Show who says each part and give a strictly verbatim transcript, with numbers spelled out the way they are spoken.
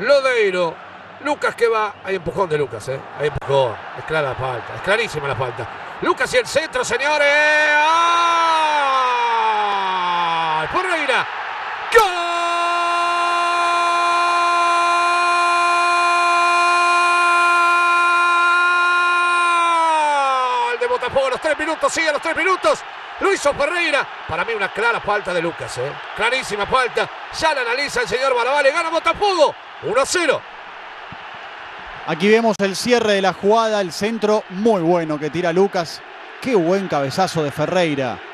Speaker 1: Lodeiro. Lucas que va. Hay empujón de Lucas, ¿eh? Hay empujón. Es clara la falta. Es clarísima la falta. Lucas y el centro, señores. ¡Ah! Ferreira. ¡Gol! De Botafogo a los tres minutos. Sigue a los tres minutos. Lo hizo Ferreira. Para mí una clara falta de Lucas, ¿eh? Clarísima falta. Ya la analiza el señor Baravale. Gana Botafogo. uno a cero.
Speaker 2: Aquí vemos el cierre de la jugada, el centro muy bueno que tira Lucas. Qué buen cabezazo de Ferreira.